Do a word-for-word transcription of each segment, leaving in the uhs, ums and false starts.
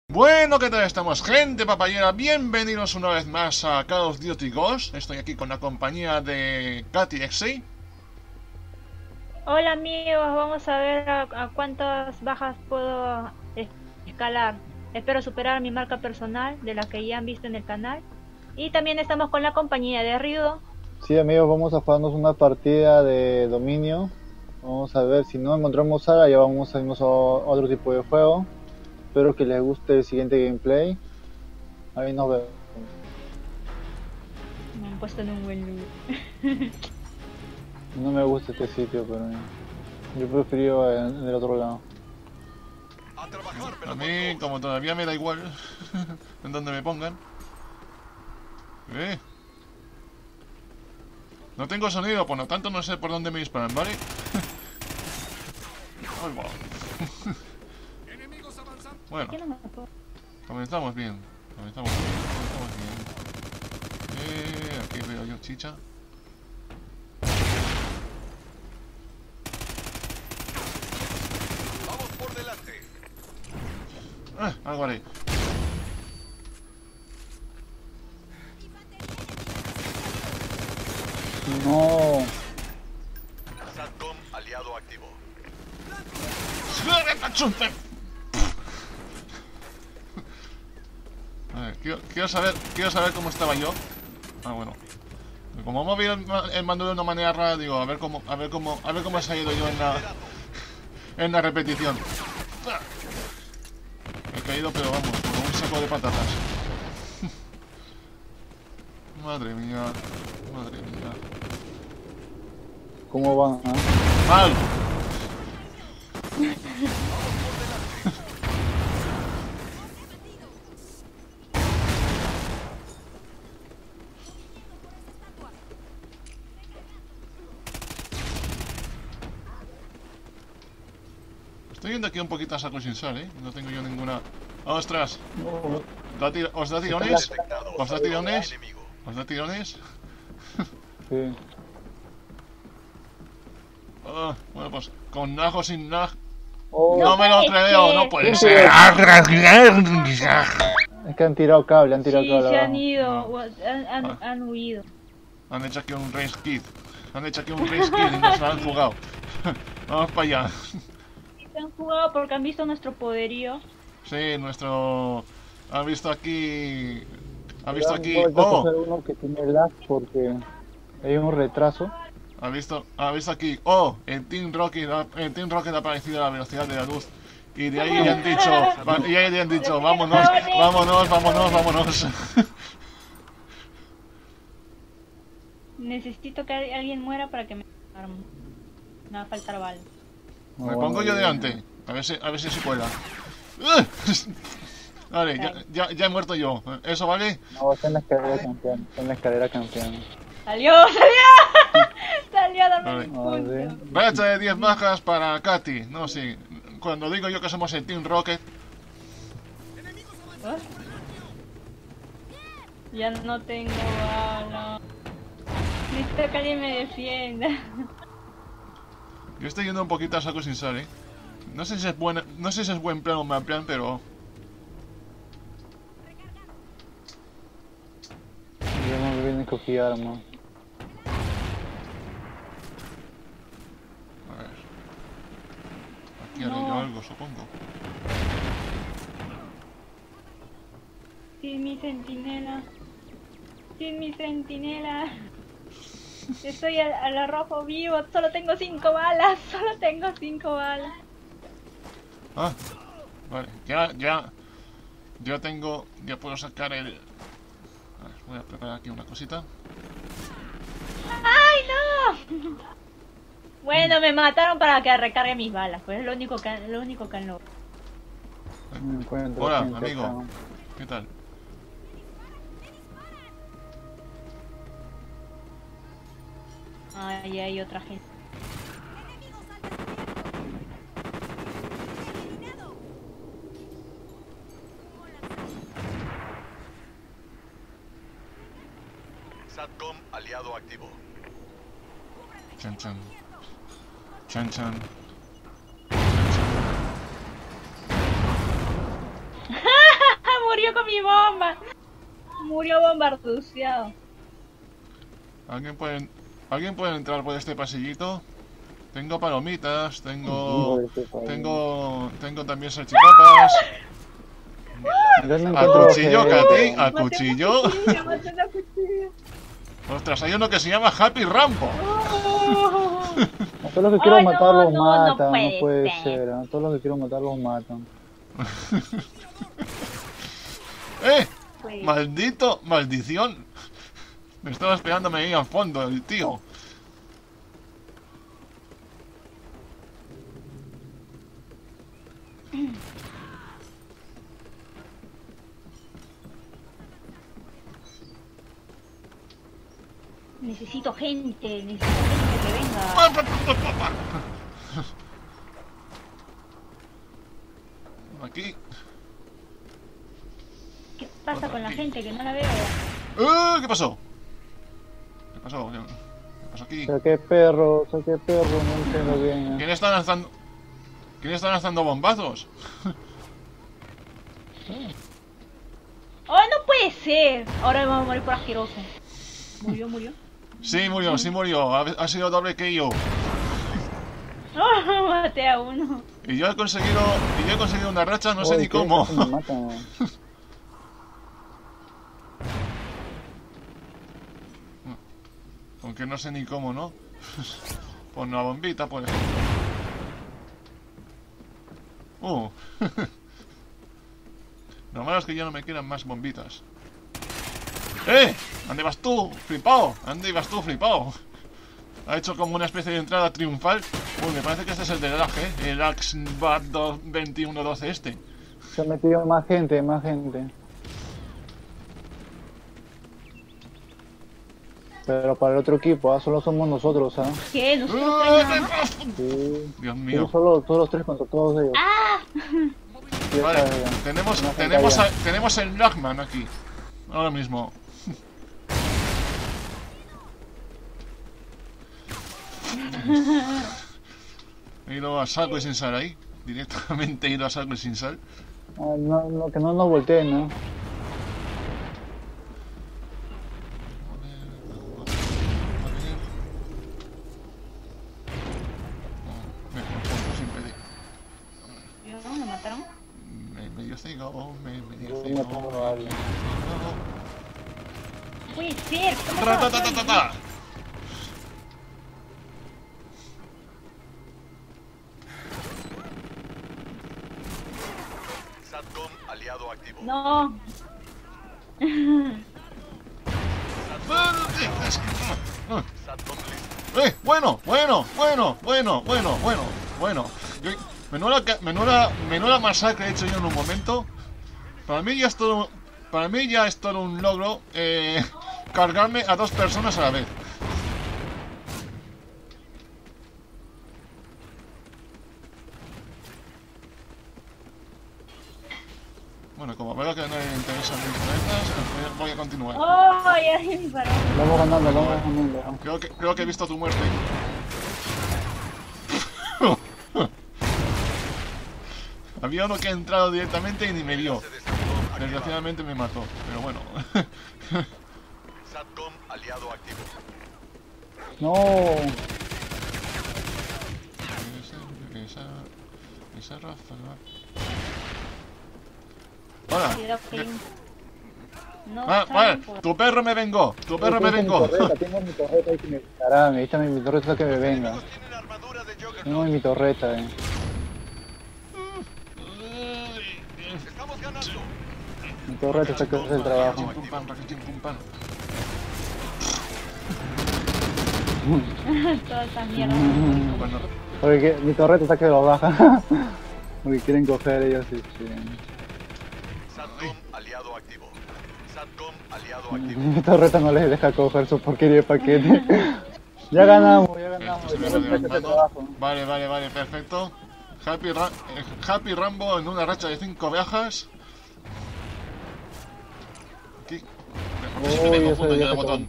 Bueno, ¿qué tal estamos, gente papayera? Bienvenidos una vez más a Call of Duty Ghost. Estoy aquí con la compañía de Katy X C. Hola amigos, vamos a ver a, a cuántas bajas puedo es- escalar. Espero superar mi marca personal de la que ya han visto en el canal. Y también estamos con la compañía de Ryudo. Sí, amigos, vamos a jugarnos una partida de dominio. Vamos a ver si no encontramos Sara, ya vamos a irnos a otro tipo de juego. Espero que les guste el siguiente gameplay. Ahí nos vemos. Me han puesto en un buen lugar. No me gusta este sitio, pero yo prefiero en, en el otro lado. A mí, como todavía me da igual en donde me pongan. ¿Eh? No tengo sonido, por lo tanto no sé por dónde me disparan, ¿vale? Ay, va. Bueno, ¿Qué no me puedo? comenzamos bien. Comenzamos bien. Comenzamos bien. Eh, aquí veo yo chicha. Vamos por delante. Ah, algo haré. No, SATCOM aliado activo. A ver, quiero, quiero saber, quiero saber cómo estaba yo. Ah, bueno. Como hemos movido el, ma- el mando de una manera rara, digo, a ver cómo, a ver cómo, a ver cómo he salido yo en la, en la repetición. Ah. He caído, pero vamos, como un saco de patatas. Madre mía, madre mía. ¿cómo van? ah? ¡Mal! Estoy yendo aquí un poquito a saco sin sal, ¿eh? No tengo yo ninguna... ¡Ostras! No, ¿Da tira- ¿Os da tirones? Detectado. ¿Os da tirones? Enemigo. ¿Os da tirones? sí. Ah, bueno, pues con naj o sin naj. Oh, No me lo puede creo, ser. no puede Sí, ser. es que han tirado cable, han tirado Sí, cable se han abajo. ido, No. o- han, han, Ah. han huido. Han hecho aquí un race kit. Han hecho aquí un race kit y nos lo han jugado. Vamos para allá. Sí, se han jugado porque han visto nuestro poderío. Sí, nuestro... Ha visto aquí... Ha visto aquí... Voy a coger ¡Oh! uno que tiene lag porque hay un retraso. Ha visto, ha visto aquí... ¡Oh! El Team Rocket, ha- el Team Rocket ha aparecido a la velocidad de la luz. Y de ahí le han dicho... va- Y ahí le han dicho... Vámonos, vámonos, vámonos, vámonos. Necesito que al- alguien muera para que me arme. Me va a faltar balas. Me pongo yo delante. A ver si, a ver si se cuela. Vale, ya, ya, ya he muerto yo. ¿Eso vale? No, está en la escalera campeón. Está en la escalera campeón. ¡Salió! ¡Salió! ¡Salió a darme Vale. mi A punto! ver. Racha de diez bajas para Katy. No, sí. Cuando digo yo que somos el Team Rocket. ¿Ah? Ya no tengo bala. Necesito que alguien me defienda. Yo estoy yendo un poquito a saco sin sal, ¿eh? No sé si es buena, no sé si es buen plan o mal plan, pero... Yo no viene cogí arma. A ver. Aquí haré No. yo algo, supongo. Sin mi centinela. Sin mi centinela. Estoy al, al arrojo vivo. Solo tengo cinco balas. Solo tengo cinco balas. Ah, vale. Ya, ya... Ya tengo... Ya puedo sacar el... A ver, voy a preparar aquí una cosita. ¡Ay, no! Bueno, me mataron para que recargue mis balas. Pues es lo único que, lo único que han logrado. Me encuentro Hola, gente amigo. acá. ¿Qué tal? Ay, hay otra gente. SATCOM aliado activo. Chan chan. Chan chan. murió con mi bomba. Murió bombardeado. ¿Alguien puede, ¿Alguien puede entrar por este pasillito? Tengo palomitas, tengo... Tengo... Tengo también salchipapas. Yo no A encuentro cuchillo, objetos. Katy, a Maté una cuchillo. cuchilla, maté una cuchilla. Ostras, hay uno que se llama Happy Rambo. Oh. A todos los que quiero Ay, matar no, los no, no matan, no puede puede ser. ser. A todos los que quiero matar los matan. ¡Eh! Pues, ¡Maldito! ¡Maldición! Me estaba esperando ahí al fondo, el tío. necesito gente, necesito gente que venga. Aquí. ¿Qué pasa con la gente que no la veo? ¡Eh! ¿Qué pasó? ¿Qué pasó? ¿Qué pasó aquí? Saqué perro, saqué perro, no entiendo bien. ¿Quién está lanzando? ¿Quién está lanzando bombazos? ¡Oh, no puede ser! Ahora me vamos a morir por asqueroso. ¿Murió, murió? Sí, murió, sí murió. Ha, ha sido doble que yo. ¡Oh, maté a uno! Y yo he conseguido. Y yo he conseguido una racha, no sé Oye, ni ¿qué? cómo. Casi me matan. Aunque no sé ni cómo, ¿no? Pon una bombita, por ejemplo. Uh. Lo malo es que ya no me quedan más bombitas. ¡Eh! ¿Dónde vas tú, flipao? ¿Dónde vas tú, flipao? Ha hecho como una especie de entrada triunfal. Uy, me parece que este es el del Lag, ¿eh? El Axbat veintiuno doce este. Se ha metido más gente, más gente. Pero para el otro equipo, ¿ah? Solo somos nosotros, ¿ah? ¿Qué? ¿Nosotros tres nada más? Sí. Dios Sí, mío. solo todos los tres contra todos ellos. ¡Ah! Ya Vale, está, ya. tenemos, Una tenemos, a- pantalla. tenemos el Lagman aquí. Ahora mismo. He ido a saco y sin sal ahí. Directamente he ido a saco y sin sal. Ah, no, no, que no nos volteen, ¿no? Me confundo sin pedir. ¿No me mataron? Me medio ciego, me medio Yo ciego. me pongo a alguien. Puede ser. ¿Cómo ¡Ratatatatata! SATCOM aliado activo. No. SATCOM listo. ¡Eh! Bueno, bueno, bueno, bueno, bueno, bueno, bueno. Yo- menuda, ca- menuda, menuda masacre he hecho yo en un momento. Para mí ya es todo, para mí ya es todo un logro eh, cargarme a dos personas a la vez. Bueno, como veo que no le interesan mis planetas, voy a continuar. ¡Oh! Ya me disparó. Vamos ganando, vamos ganando. Creo que, creo que he visto tu muerte. Había uno que ha entrado directamente y ni me vio. Se SATCOM activado. Desgraciadamente me mató, pero bueno. SATCOM aliado activo. No, Esa, esa, esa ráfaga. Hola. Cuidado que hay un- No, Ah, saben vale, por- tu perro me vengó, tu perro me tengo mi vengó. torreta, tengo mi torreta ahí que me dispararán, ahí está mi, mi torreta que me venga. Enemigos tienen armadura de Tengo Juggernaut. mi torreta, eh. Estamos ganando. Mi torreta está que hace el trabajo. Pum, pam, raquitín, pum, pam. Toda esa mierda. Bueno, Porque que- mi torreta está que lo baja. Porque quieren coger ellos y sí. SATCOM aliado activo. SATCOM aliado activo. Mi torreta no les deja coger su porquería de paquete. Ya ganamos, ya ganamos. esto se me Mi va torreta hace el adelantando. trabajo. Vale, vale, vale, perfecto. Happy, Ra- eh, Happy Rambo en una racha de cinco viajas. Aquí. Porque Uy, siempre me eso confundo ya yo de se botón.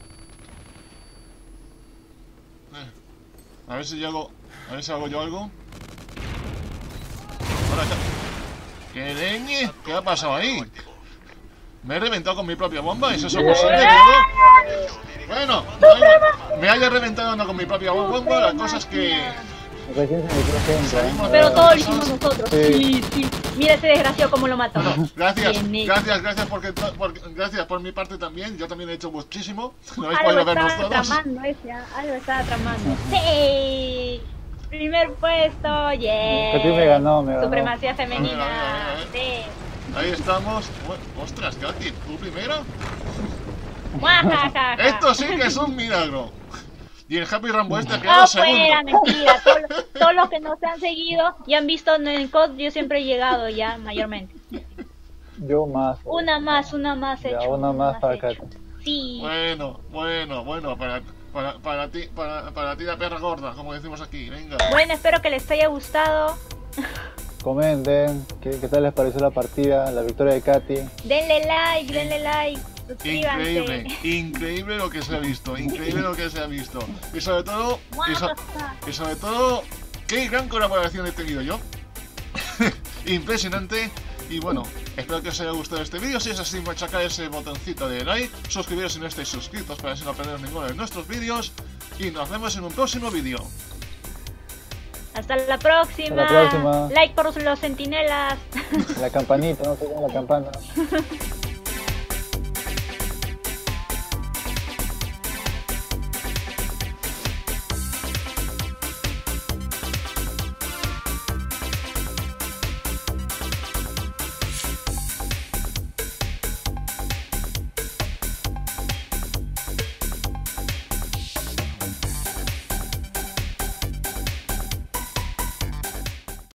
Eh, A ver si yo hago. A ver si hago yo algo. Ahora ya. ¿Qué leñe? ¿Qué ha pasado ahí? Me he reventado con mi propia bomba, ¿es eso posible, todo? Bueno, oye, me haya reventado o no con mi propia bomba, la cosa es que... Recién se metió gente, Salimos ¿eh? Pero de todo lo las hicimos cosas. nosotros. Sí. Sí, sí. Mira ese desgraciado cómo lo mató. Bueno, gracias, Bien hecho. gracias, gracias porque, por, gracias por mi parte también. Yo también he hecho muchísimo. No habéis Algo podido vernos estaba todos. tramando ese, ¿ah? Algo estaba tramando. ¡Sí! Primer puesto, yeah. Katy me ganó, me ganó. Supremacía A ver, a femenina. ver, a ver, a Sí. Ahí estamos. Bueno, ostras, Katy, ¿tú primero? Guajajaja. Esto sí que es un milagro. Y el Happy Rambo este ha No quedado fuera segundo. mentira, todos, los- todos los que nos han seguido y han visto en el C O D, yo siempre he llegado ya, mayormente. Yo más. Una más, una más Ya, hecho. una más para hecho. Katy. Sí. Bueno, bueno, bueno, para, para, para ti, para, para ti la perra gorda, como decimos aquí, venga. Bueno, espero que les haya gustado. Comenten qué, qué tal les pareció la partida, la victoria de Katy. Denle like, denle like. Suscríbanse. Increíble, increíble lo que se ha visto, increíble lo que se ha visto. Y sobre todo, y, so- y sobre todo, qué gran colaboración he tenido yo. Impresionante. Y bueno, espero que os haya gustado este vídeo. Si es así, machacar ese botoncito de like, suscribiros si no estáis suscritos para así no perderos ninguno de nuestros vídeos. Y nos vemos en un próximo vídeo. Hasta la próxima. Hasta la próxima. Like por los centinelas. La campanita, no sé cómo la campana.